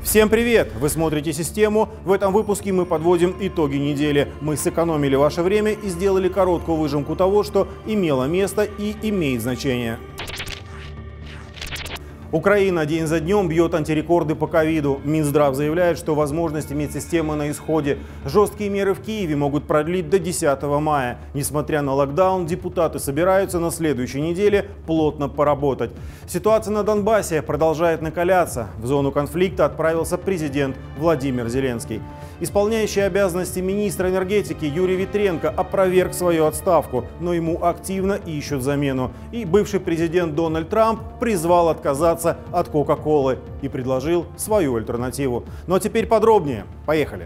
Всем привет! Вы смотрите «Систему». В этом выпуске мы подводим итоги недели. Мы сэкономили ваше время и сделали короткую выжимку того, что имело место и имеет значение. Украина день за днем бьет антирекорды по ковиду. Минздрав заявляет, что возможности медсистемы на исходе. Жесткие меры в Киеве могут продлить до 10 мая. Несмотря на локдаун, депутаты собираются на следующей неделе плотно поработать. Ситуация на Донбассе продолжает накаляться. В зону конфликта отправился президент Владимир Зеленский. Исполняющий обязанности министра энергетики Юрий Витренко опроверг свою отставку, но ему активно ищут замену. И бывший президент Дональд Трамп призвал отказаться от Кока-Колы и предложил свою альтернативу. Ну а теперь подробнее. Поехали.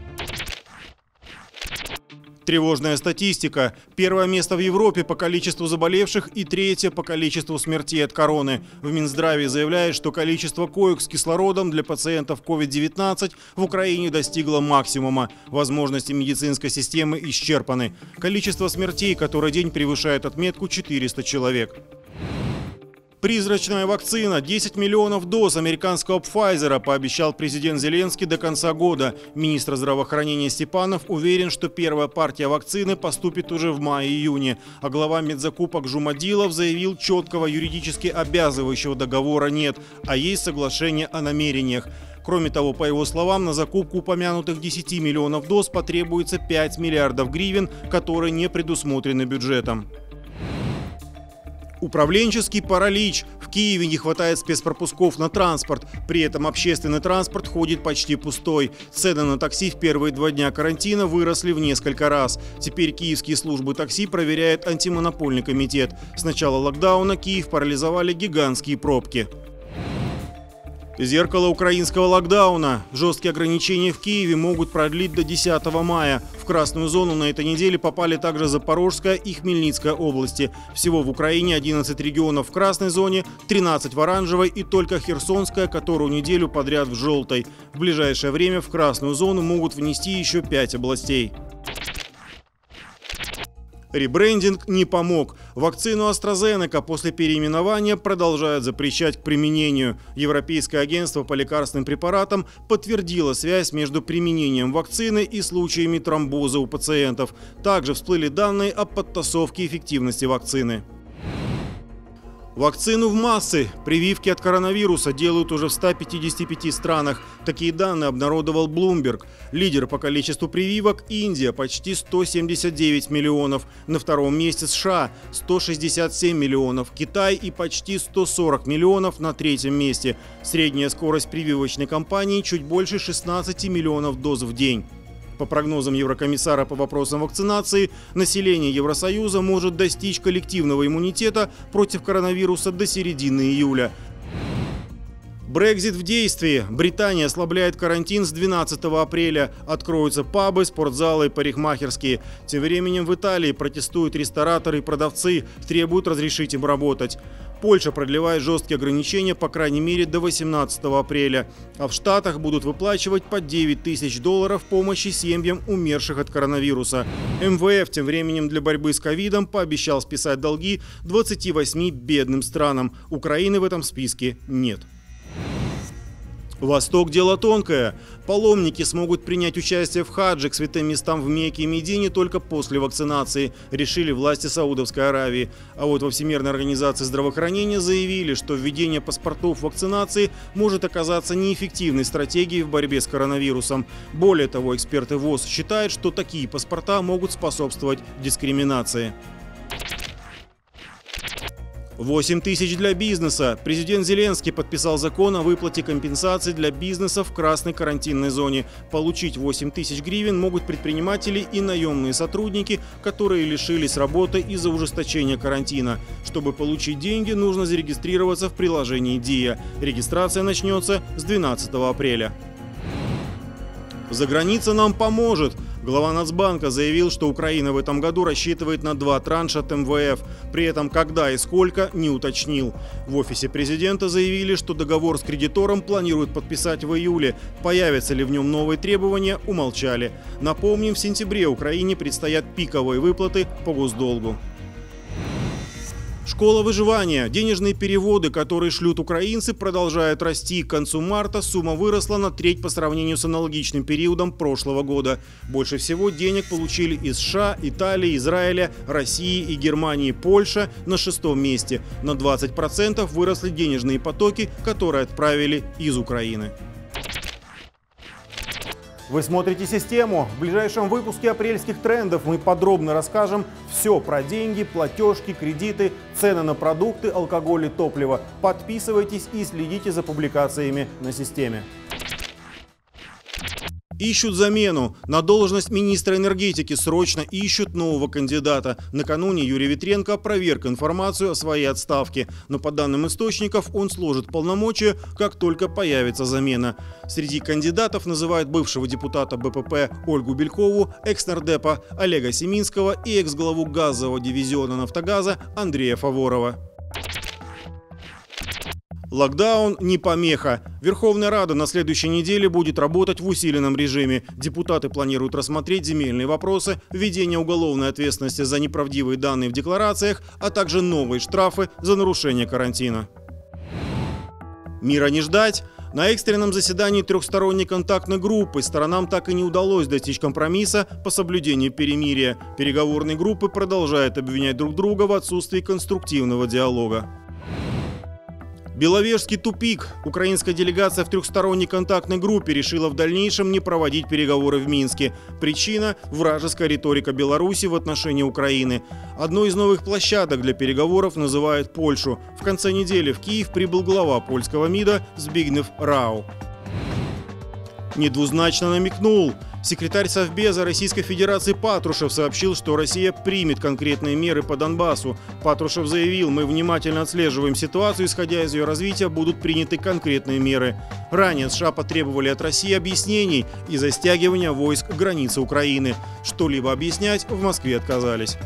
Тревожная статистика. Первое место в Европе по количеству заболевших и третье по количеству смертей от короны. В Минздраве заявляют, что количество коек с кислородом для пациентов COVID-19 в Украине достигло максимума. Возможности медицинской системы исчерпаны. Количество смертей который день превышает отметку 400 человек. Призрачная вакцина. 10 миллионов доз американского Pfizer пообещал президент Зеленский до конца года. Министр здравоохранения Степанов уверен, что первая партия вакцины поступит уже в мае-июне. А глава медзакупок Жумадилов заявил, четкого юридически обязывающего договора нет, а есть соглашение о намерениях. Кроме того, по его словам, на закупку упомянутых 10 миллионов доз потребуется 5 миллиардов гривен, которые не предусмотрены бюджетом. Управленческий паралич. В Киеве не хватает спецпропусков на транспорт. При этом общественный транспорт ходит почти пустой. Цены на такси в первые 2 дня карантина выросли в несколько раз. Теперь киевские службы такси проверяет антимонопольный комитет. С начала локдауна Киев парализовали гигантские пробки. Зеркало украинского локдауна. Жесткие ограничения в Киеве могут продлить до 10 мая. В красную зону на этой неделе попали также Запорожская и Хмельницкая области. Всего в Украине 11 регионов в красной зоне, 13 в оранжевой и только Херсонская, которую неделю подряд в желтой. В ближайшее время в красную зону могут внести еще 5 областей. Ребрендинг не помог. Вакцину AstraZeneca после переименования продолжают запрещать к применению. Европейское агентство по лекарственным препаратам подтвердило связь между применением вакцины и случаями тромбоза у пациентов. Также всплыли данные о подтасовке эффективности вакцины. Вакцину в массы. Прививки от коронавируса делают уже в 155 странах. Такие данные обнародовал Bloomberg. Лидер по количеству прививок – Индия, почти 179 миллионов. На втором месте США – 167 миллионов. Китай и почти 140 миллионов на третьем месте. Средняя скорость прививочной кампании – чуть больше 16 миллионов доз в день. По прогнозам Еврокомиссара по вопросам вакцинации, население Евросоюза может достичь коллективного иммунитета против коронавируса до середины июля. Брексит в действии. Британия ослабляет карантин с 12 апреля. Откроются пабы, спортзалы и парикмахерские. Тем временем в Италии протестуют рестораторы и продавцы, требуют разрешить им работать. Польша продлевает жесткие ограничения, по крайней мере, до 18 апреля. А в Штатах будут выплачивать по $9 тысяч помощи семьям умерших от коронавируса. МВФ тем временем для борьбы с ковидом пообещал списать долги 28 бедным странам. Украины в этом списке нет. Восток – дело тонкое. Паломники смогут принять участие в хадже к святым местам в Мекке и Медине только после вакцинации, решили власти Саудовской Аравии. А вот во Всемирной организации здравоохранения заявили, что введение паспортов вакцинации может оказаться неэффективной стратегией в борьбе с коронавирусом. Более того, эксперты ВОЗ считают, что такие паспорта могут способствовать дискриминации. 8 тысяч для бизнеса. Президент Зеленский подписал закон о выплате компенсаций для бизнеса в красной карантинной зоне. Получить 8 тысяч гривен могут предприниматели и наемные сотрудники, которые лишились работы из-за ужесточения карантина. Чтобы получить деньги, нужно зарегистрироваться в приложении ДИА. Регистрация начнется с 12 апреля. «Заграница нам поможет». Глава Нацбанка заявил, что Украина в этом году рассчитывает на 2 транша от МВФ. При этом когда и сколько не уточнил. В офисе президента заявили, что договор с кредитором планируют подписать в июле. Появятся ли в нем новые требования, умолчали. Напомним, в сентябре Украине предстоят пиковые выплаты по госдолгу. Школа выживания. Денежные переводы, которые шлют украинцы, продолжают расти. К концу марта сумма выросла на треть по сравнению с аналогичным периодом прошлого года. Больше всего денег получили из США, Италии, Израиля, России и Германии. Польша на 6-м месте. На 20% выросли денежные потоки, которые отправили из Украины. Вы смотрите «Систему». В ближайшем выпуске апрельских трендов мы подробно расскажем все про деньги, платежки, кредиты, цены на продукты, алкоголь и топливо. Подписывайтесь и следите за публикациями на «Системе». Ищут замену. На должность министра энергетики срочно ищут нового кандидата. Накануне Юрий Витренко опроверг информацию о своей отставке. Но по данным источников он сложит полномочия, как только появится замена. Среди кандидатов называют бывшего депутата БПП Ольгу Белькову, экс-нардепа Олега Семинского и экс-главу газового дивизиона «Нафтогаза» Андрея Фаворова. Локдаун не помеха. Верховная Рада на следующей неделе будет работать в усиленном режиме. Депутаты планируют рассмотреть земельные вопросы, введение уголовной ответственности за неправдивые данные в декларациях, а также новые штрафы за нарушение карантина. Мира не ждать. На экстренном заседании трехсторонней контактной группы сторонам так и не удалось достичь компромисса по соблюдению перемирия. Переговорные группы продолжают обвинять друг друга в отсутствии конструктивного диалога. Беловежский тупик. Украинская делегация в трехсторонней контактной группе решила в дальнейшем не проводить переговоры в Минске. Причина – вражеская риторика Беларуси в отношении Украины. Одной из новых площадок для переговоров называют Польшу. В конце недели в Киев прибыл глава польского МИДа Збигнев Рау. Недвузначно намекнул. Секретарь Совбеза Российской Федерации Патрушев сообщил, что Россия примет конкретные меры по Донбассу. Патрушев заявил: мы внимательно отслеживаем ситуацию, исходя из ее развития будут приняты конкретные меры. Ранее США потребовали от России объяснений из-за стягивания войск к границе Украины. Что-либо объяснять в Москве отказались.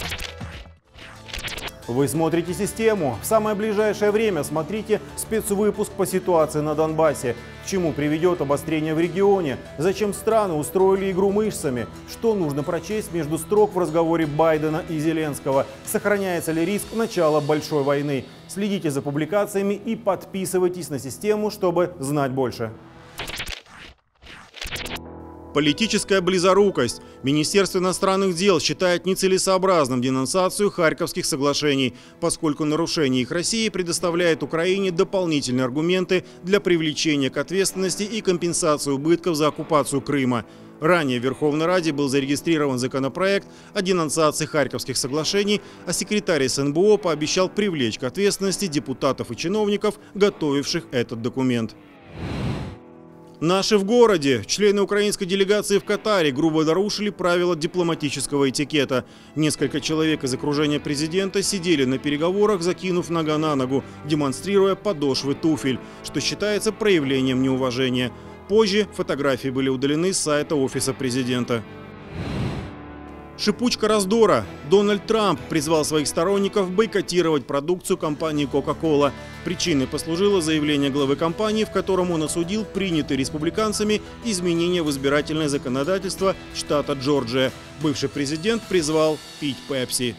Вы смотрите «Систему». В самое ближайшее время смотрите спецвыпуск по ситуации на Донбассе. К чему приведет обострение в регионе? Зачем страны устроили игру мышцами? Что нужно прочесть между строк в разговоре Байдена и Зеленского? Сохраняется ли риск начала большой войны? Следите за публикациями и подписывайтесь на «Систему», чтобы знать больше. Политическая близорукость. Министерство иностранных дел считает нецелесообразным денонсацию Харьковских соглашений, поскольку нарушение их России предоставляет Украине дополнительные аргументы для привлечения к ответственности и компенсации убытков за оккупацию Крыма. Ранее в Верховной Раде был зарегистрирован законопроект о денонсации Харьковских соглашений, а секретарь СНБО пообещал привлечь к ответственности депутатов и чиновников, готовивших этот документ. Наши в городе. Члены украинской делегации в Катаре грубо нарушили правила дипломатического этикета. Несколько человек из окружения президента сидели на переговорах, закинув нога на ногу, демонстрируя подошвы туфель, что считается проявлением неуважения. Позже фотографии были удалены с сайта офиса президента. Шипучка раздора. Дональд Трамп призвал своих сторонников бойкотировать продукцию компании Coca-Cola. Причиной послужило заявление главы компании, в котором он осудил принятые республиканцами изменения в избирательное законодательство штата Джорджия. Бывший президент призвал пить Пепси.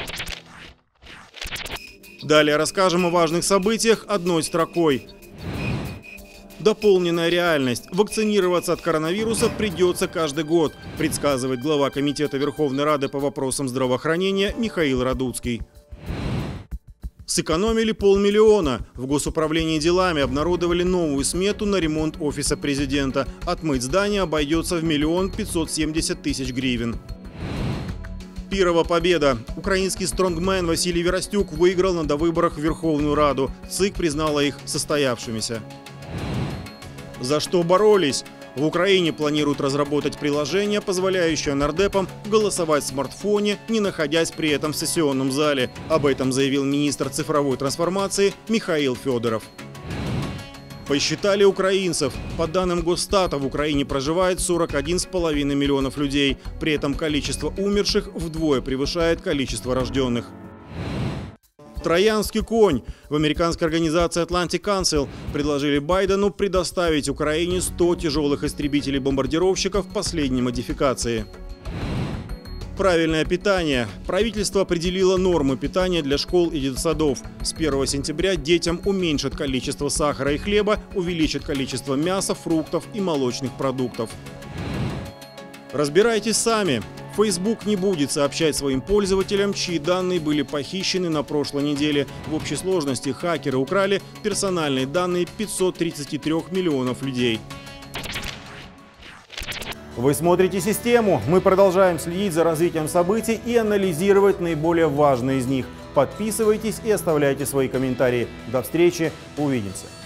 Далее расскажем о важных событиях одной строкой. Дополненная реальность. Вакцинироваться от коронавируса придется каждый год, предсказывает глава Комитета Верховной Рады по вопросам здравоохранения Михаил Радуцкий. Сэкономили 500 000. В Госуправлении делами обнародовали новую смету на ремонт офиса президента. Отмыть здание обойдется в 1 570 000 гривен. Пирова победа. Украинский стронгмен Василий Веростюк выиграл на довыборах в Верховную Раду. ЦИК признала их состоявшимися. За что боролись? В Украине планируют разработать приложение, позволяющее нардепам голосовать в смартфоне, не находясь при этом в сессионном зале. Об этом заявил министр цифровой трансформации Михаил Федоров. Посчитали украинцев. По данным Госстата, в Украине проживает 41,5 миллионов людей. При этом количество умерших вдвое превышает количество рожденных. Троянский конь. В американской организации Atlantic Council предложили Байдену предоставить Украине 100 тяжелых истребителей-бомбардировщиков последней модификации. Правильное питание. Правительство определило нормы питания для школ и детсадов. С 1 сентября детям уменьшат количество сахара и хлеба, увеличат количество мяса, фруктов и молочных продуктов. Разбирайтесь сами. Facebook не будет сообщать своим пользователям, чьи данные были похищены на прошлой неделе. В общей сложности хакеры украли персональные данные 533 миллионов людей. Вы смотрите «Систему». Мы продолжаем следить за развитием событий и анализировать наиболее важные из них. Подписывайтесь и оставляйте свои комментарии. До встречи. Увидимся.